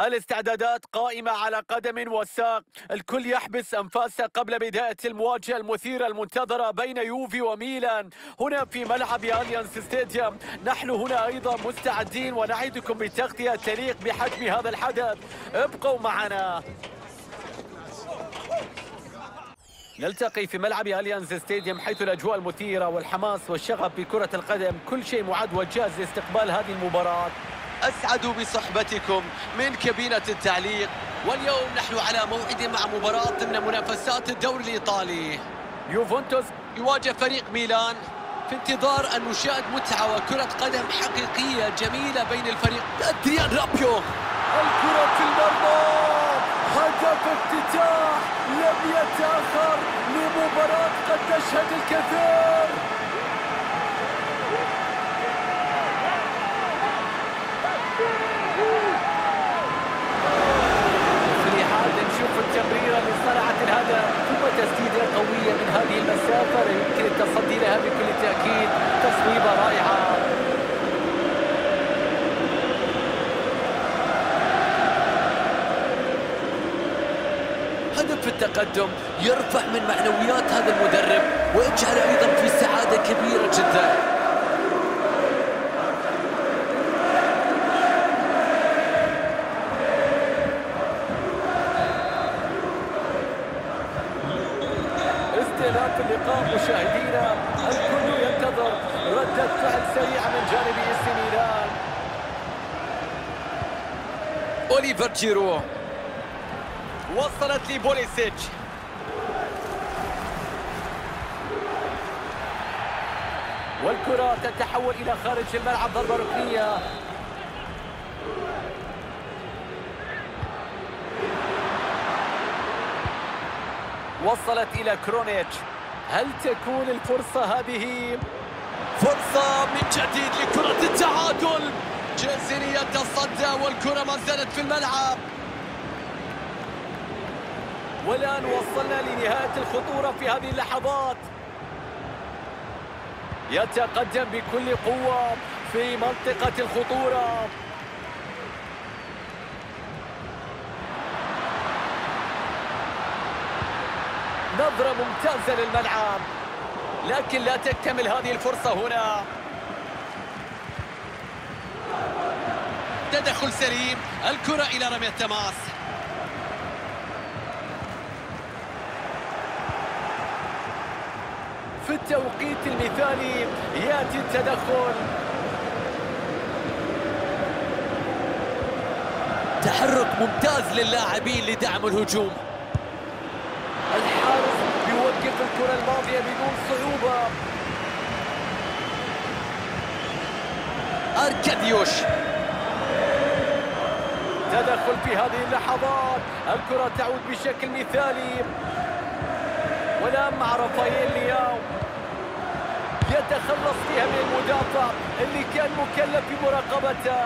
الاستعدادات قائمة على قدم وساق. الكل يحبس أنفاسه قبل بداية المواجهة المثيرة المنتظرة بين يوفي وميلان هنا في ملعب أليانز ستاديوم. نحن هنا أيضا مستعدين ونعدكم بتغطية تليق بحجم هذا الحدث. ابقوا معنا. نلتقي في ملعب أليانز ستاديوم حيث الأجواء المثيرة والحماس والشغف بكرة القدم، كل شيء معد وجاهز لاستقبال هذه المباراة. أسعد بصحبتكم من كابينة التعليق، واليوم نحن على موعد مع مباراة ضمن منافسات الدوري الإيطالي. يوفنتوس يواجه فريق ميلان، في انتظار أن نشاهد متعة وكرة قدم حقيقية جميلة بين الفريق. أدريان رابيو، الكرة في المرمى، هدف افتتاح لم يتأخر لمباراة قد تشهد الكثير. في حال نشوف التمريرة اللي صنعت الهدف ثم تسديدة قوية من هذه المسافة لا يمكن التصدي لها بكل تأكيد. تصويبة رائعة. هدف التقدم يرفع من معنويات هذا المدرب ويجعل أيضا في سعادة كبيرة جدا. استئناف اللقاء مشاهدينا، الكل ينتظر ردة فعل سريعة من جانب AC ميلان. أوليفر جيرو، وصلت لبوليسيتش، والكرة تتحول إلى خارج الملعب، ضربة ركنية. وصلت إلى كرونيتش. هل تكون الفرصة هذه؟ فرصة من جديد لكرة التعادل. جنسيني يتصدى والكرة ما زالت في الملعب. والآن وصلنا لنهاية الخطورة في هذه اللحظات. يتقدم بكل قوة في منطقة الخطورة. نظرة ممتازة للملعب، لكن لا تكتمل هذه الفرصة هنا. تدخل سليم، الكرة إلى رمي التماس. في التوقيت المثالي يأتي التدخل. تحرك ممتاز للاعبين لدعم الهجوم. الحارس يوقف الكرة الماضية بدون صعوبة. أركاديوش، تدخل في هذه اللحظات، الكرة تعود بشكل مثالي. والآن مع رافائيل لياو، يتخلص فيها من المدافع اللي كان مكلف بمراقبته.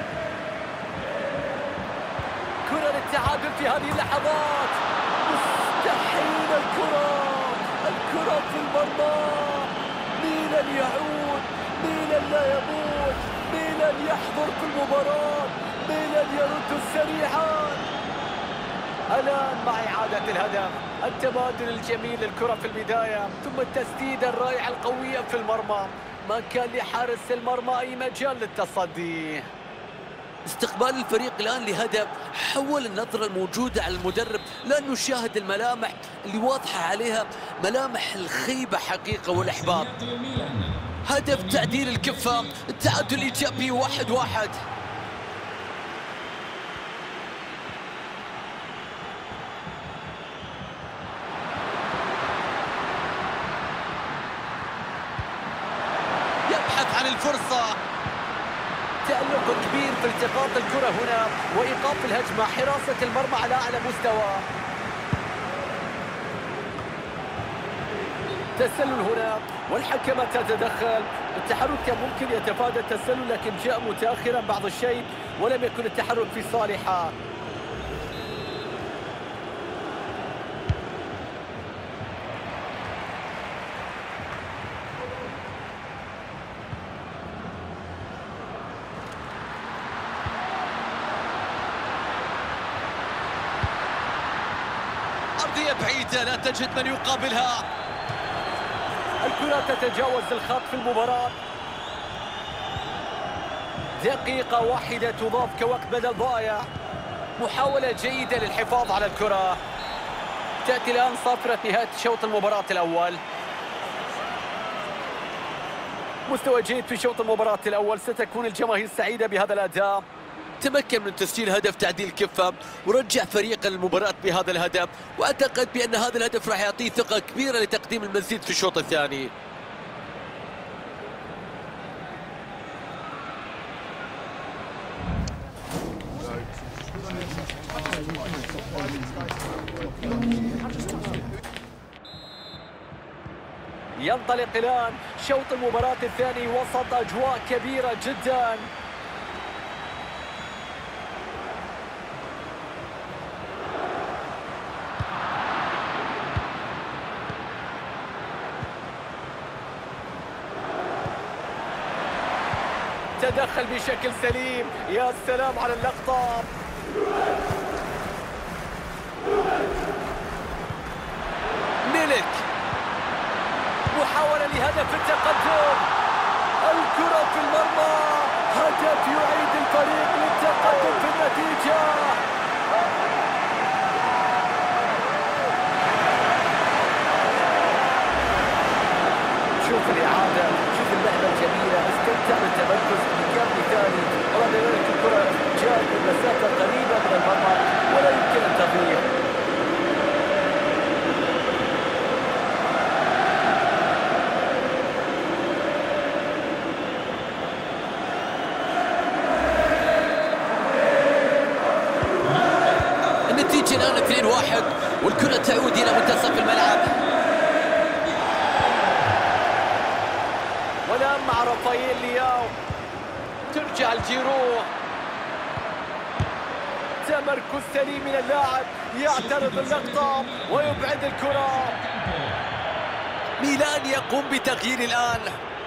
كرة للتعادل في هذه اللحظات. مستحيل، الكرة في المرمى. ميلان يعود، ميلان لا يموت، ميلان يحضر في المباراة، ميلان يرد سريعا. الآن مع إعادة الهدف، التبادل الجميل للكرة في البداية ثم التسديدة الرائعة القوية في المرمى. ما كان لحارس المرمى أي مجال للتصدي. استقبال الفريق الآن لهدف حول النظرة الموجودة على المدرب لأنه شاهد الملامح اللي واضحة عليها ملامح الخيبة حقيقة والإحباط. هدف تعديل الكفة، التعادل إيجابي 1-1. يبحث عن الفرصة. تألق كبير في التقاط الكرة هنا وإيقاف الهجمة، حراسة المرمى على أعلى مستوى. تسلل هنا والحكمة تتدخل. التحرك كان ممكن يتفادى التسلل لكن جاء متأخرا بعض الشيء ولم يكن التحرك في صالحه. بعيدة لا تجد من يقابلها. الكرة تتجاوز الخط في المباراة. دقيقة واحدة تضاف كوقت بدل ضائع. محاولة جيدة للحفاظ على الكرة. تأتي الآن صافرة نهاية شوط المباراة الأول. مستوى جيد في شوط المباراة الأول. ستكون الجماهير سعيدة بهذا الأداء. تمكن من تسجيل هدف تعديل كفة ورجع فريق المباراة بهذا الهدف، وأعتقد بأن هذا الهدف راح يعطيه ثقة كبيرة لتقديم المزيد في الشوط الثاني. ينطلق الآن شوط المباراة الثاني وسط أجواء كبيرة جدا. تدخل بشكل سليم. يا سلام على اللقطة. ميلك محاولة لهدف التقدم. الكرة في المرمى. هدف يعيد الفريق للتقدم في النتيجة. شوف الإعادة، شوف اللعبة الجميلة. استمتع بالتمركز بمكان مثالي. رغم ذلك الكرة جاءت من مسافة قريبة من المرمى ولا يمكن التضييع. النتيجة الآن 2-1 والكرة تعود إلى منتصف الملعب. والآن مع رافائيل لياو. ترجع الجيرو. تمركز سليم من اللاعب. يعترض اللقطة ويبعد الكرة. ميلان يقوم بتغيير الآن.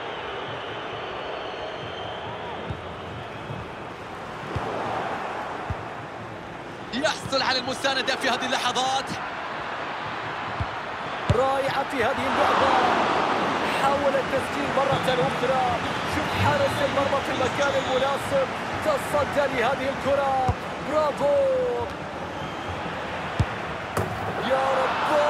يحصل على المساندة في هذه اللحظات. رائعة في هذه اللعبة. حاول التسجيل مرة أخرى. شوف حارس المرمى في المكان المناسب. تصدى لهذه الكرة. برافو يا رب.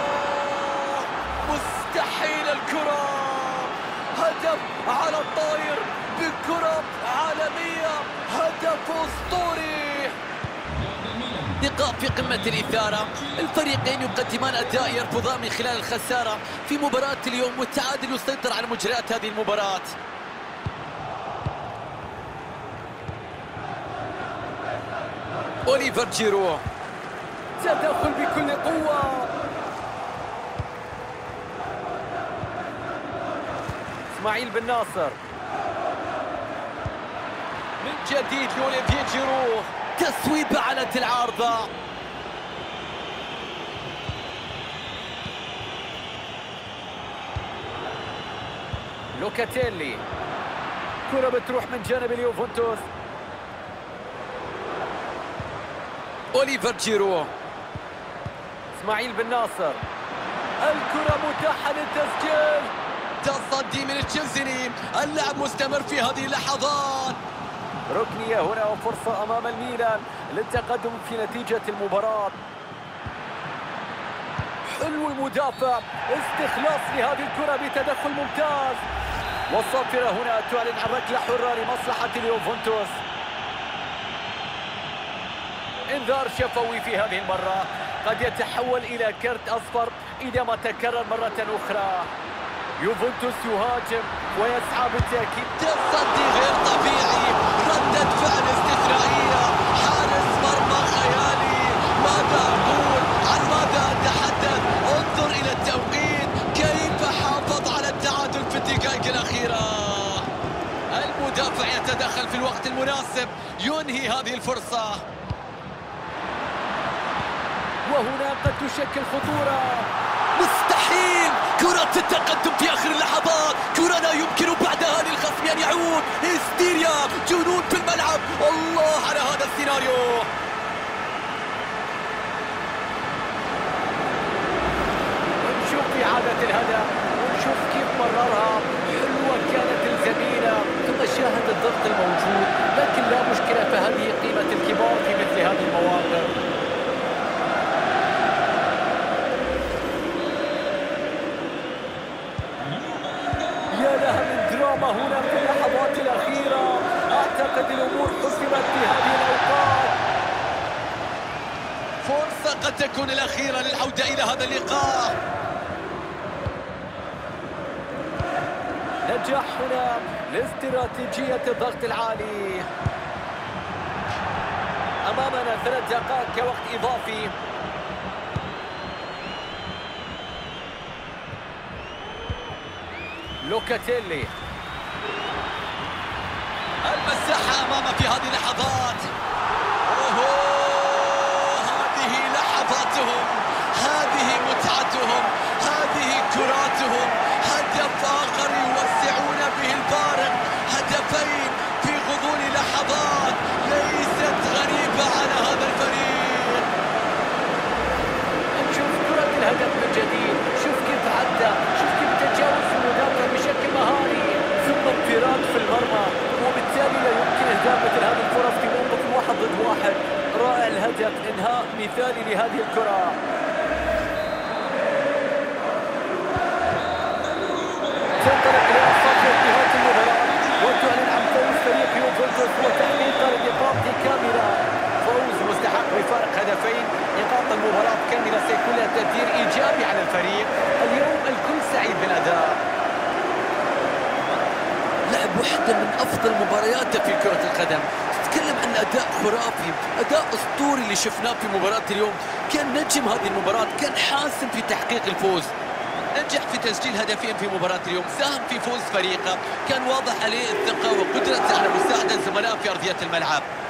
مستحيل الكرة. هدف على الطاير بكرة عالمية. هدف أسطوري. لقاء في قمة الإثارة. الفريقين يقدمان أداء يرفضان من خلال الخسارة في مباراة اليوم، والتعادل يسيطر على مجريات هذه المباراة. أوليفر جيرو. تدخل بكل قوة. إسماعيل بن ناصر. من جديد لأوليفييه جيرو. تسويبة على العارضة. لوكاتيلي. كرة بتروح من جانب اليوفنتوس. أوليفر جيرو. إسماعيل بن ناصر. الكرة متاحة للتسجيل. تصدي من الشنزني. اللعب مستمر في هذه اللحظات. ركنية هنا وفرصة أمام الميلان للتقدم في نتيجة المباراة. حلو المدافع. استخلاص لهذه الكرة بتدخل ممتاز. والصافرة هنا تعلن عن ركلة حرة لمصلحة اليوفنتوس. انذار شفوي في هذه المرة. قد يتحول إلى كرت أصفر إذا ما تكرر مرة أخرى. يوفنتوس يهاجم ويسعى بالتأكيد. تصدي غير طبيعي. ردة فعل استثنائية. حارس مرمى خيالي. ماذا أقول؟ عن ماذا أتحدث؟ انظر إلى التوقيت. كيف حافظ على التعادل في الدقائق الأخيرة. المدافع يتدخل في الوقت المناسب. ينهي هذه الفرصة. وهنا قد تشكل خطورة. مستحيل. كرة التقدم في آخر اللحظات. كرة لا يمكن بعدها للخصم أن يعود. هستيريا. جنون في الملعب. الله على هذا السيناريو. استعادة الهدف، ونشوف كيف مررها. حلوة كانت الزميلة، ثم شاهد الضغط الموجود، لكن لا مشكلة، فهذه قيمة الكبار في مثل هذه المواقف. يا لها من دراما هنا في اللحظات الأخيرة. أعتقد الأمور حسمت في هذه الأوقات. فرصة قد تكون الأخيرة للعودة إلى هذا اللقاء. نجاح هنا لاستراتيجية الضغط العالي. أمامنا 3 دقائق كوقت إضافي. لوكاتيلي، المساحة أمامه في هذه اللحظات. هذه لحظاتهم، هذه متعتهم، هذه كراتهم. هدف آخر يوسعون به الفارق، هدفين في غضون لحظات ليست غريبة على هذا الفريق. نشوف كرة الهدف من جديد، شوف كيف عدى، شوف كيف تجاوز المدافع بشكل مهاري، ثم انفراد في المرمى، وبالتالي لا يمكن إهداف مثل هذه الفرص في موقف 1 ضد 1. رائع الهدف، إنهاء مثالي لهذه الكرة. تنطلق لأصفاد نهاية المباراة، وتعلن عن فوز فريق يوفنتوس وتحقيق النقاط كاملة. فوز مستحق بفارق هدفين. نقاط المباراة كاملة سيكون لها تأثير إيجابي على الفريق. اليوم الكل سعيد بالأداء. لعب واحدة من أفضل مبارياته في كرة القدم. تتكلم عن أداء خرافي، أداء أسطوري اللي شفناه في مباراة اليوم. كان نجم هذه المباراة، كان حاسم في تحقيق الفوز، نجح في تسجيل هدفين في مباراة اليوم، ساهم في فوز فريقه، كان واضح عليه الثقة وقدرته على مساعدة زملائه في أرضية الملعب.